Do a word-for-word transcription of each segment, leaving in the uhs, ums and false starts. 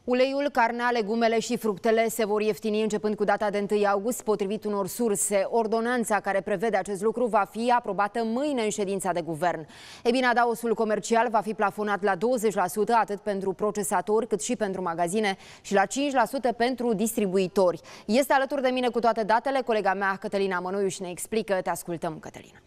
Uleiul, carnea, legumele și fructele se vor ieftini începând cu data de întâi august, potrivit unor surse. Ordonanța care prevede acest lucru va fi aprobată mâine în ședința de guvern. Ei bine, adaosul comercial va fi plafonat la douăzeci la sută atât pentru procesatori cât și pentru magazine și la cinci la sută pentru distribuitori. Este alături de mine cu toate datele colega mea Cătălina Mănoiu și ne explică. Te ascultăm, Cătălina.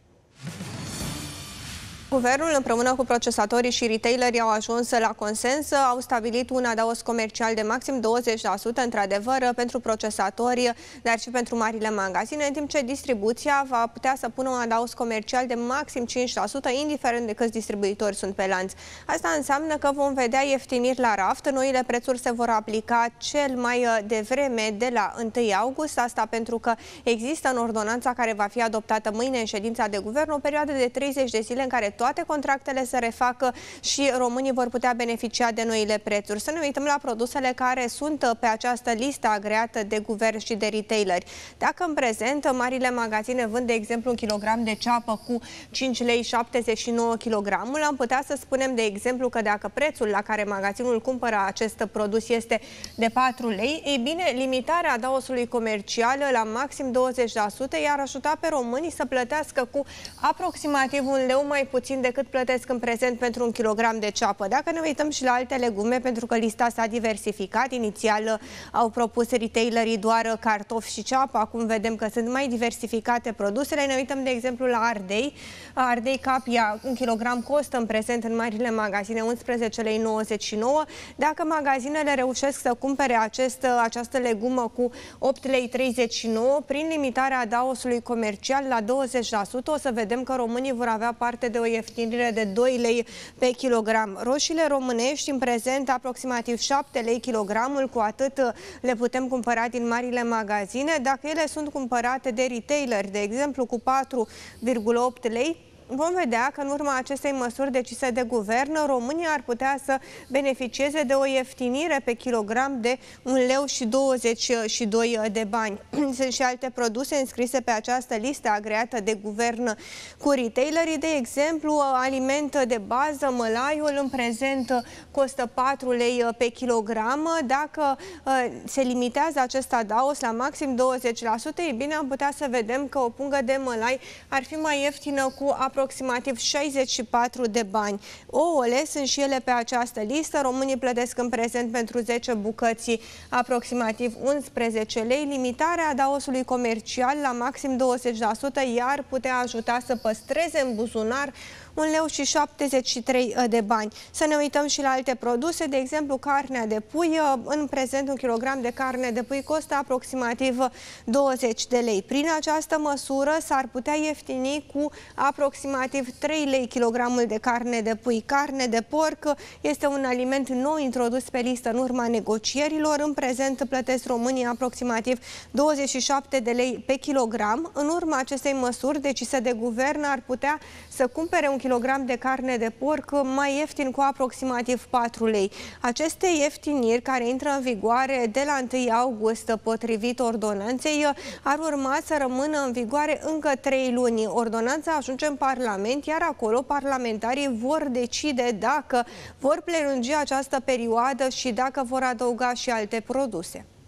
Guvernul, împreună cu procesatorii și retailerii, au ajuns la consens, au stabilit un adaos comercial de maxim douăzeci la sută, într-adevăr, pentru procesatori, dar și pentru marile magazine, în timp ce distribuția va putea să pună un adaos comercial de maxim cinci la sută, indiferent de câți distribuitori sunt pe lanț. Asta înseamnă că vom vedea ieftiniri la raft. Noile prețuri se vor aplica cel mai devreme de la întâi august, asta pentru că există în ordonanța care va fi adoptată mâine în ședința de guvern o perioadă de treizeci de zile în care toate contractele se refacă și românii vor putea beneficia de noile prețuri. Să ne uităm la produsele care sunt pe această listă agreată de guvern și de retaileri. Dacă în prezent marile magazine vând, de exemplu, un kilogram de ceapă cu cinci lei șaptezeci și nouă kilogramul, am putea să spunem, de exemplu, că dacă prețul la care magazinul cumpără acest produs este de patru lei, ei bine, limitarea adaosului comercial la maxim douăzeci la sută i-ar ajuta pe românii să plătească cu aproximativ un leu mai puțin decât plătesc în prezent pentru un kilogram de ceapă. Dacă ne uităm și la alte legume, pentru că lista s-a diversificat, inițial au propus retailerii doar cartofi și ceapă, acum vedem că sunt mai diversificate produsele. Ne uităm, de exemplu, la ardei. Ardei capia, un kilogram costă în prezent în marile magazine unsprezece lei nouăzeci și nouă. Dacă magazinele reușesc să cumpere acest, această legumă cu opt lei treizeci și nouă, prin limitarea adaosului comercial la douăzeci la sută, o să vedem că românii vor avea parte de o ieftinire de doi lei pe kilogram. Roșiile românești în prezent aproximativ șapte lei kilogramul, cu atât le putem cumpăra din marile magazine. Dacă ele sunt cumpărate de retaileri, de exemplu cu patru virgulă opt lei, vom vedea că în urma acestei măsuri decise de guvern, România ar putea să beneficieze de o ieftinire pe kilogram de un leu și douăzeci și doi de bani. Sunt și alte produse înscrise pe această listă agreată de guvern cu retailerii, de exemplu, aliment de bază, mălaiul în prezent costă patru lei pe kilogram. Dacă se limitează acest adaos la maxim douăzeci la sută, e bine, am putea să vedem că o pungă de mălai ar fi mai ieftină cu aproximativ aproximativ șaizeci și patru de bani. Ouăle sunt și ele pe această listă. Românii plătesc în prezent pentru zece bucăți aproximativ unsprezece lei. Limitarea adaosului comercial la maxim douăzeci la sută i-ar putea ajuta să păstreze în buzunar un leu și șaptezeci și trei de bani. Să ne uităm și la alte produse, de exemplu carnea de pui. În prezent un kilogram de carne de pui costă aproximativ douăzeci de lei. Prin această măsură s-ar putea ieftini cu aproximativ trei lei kilogramul de carne de pui. Carne de porc este un aliment nou introdus pe listă în urma negocierilor. În prezent plătesc românii aproximativ douăzeci și șapte de lei pe kilogram. În urma acestei măsuri decise de guvern ar putea să cumpere un kilogram de carne de porc mai ieftin cu aproximativ patru lei. Aceste ieftiniri care intră în vigoare de la întâi august potrivit ordonanței ar urma să rămână în vigoare încă trei luni. Ordonanța ajunge în Parlament, iar acolo parlamentarii vor decide dacă vor prelungi această perioadă și dacă vor adăuga și alte produse.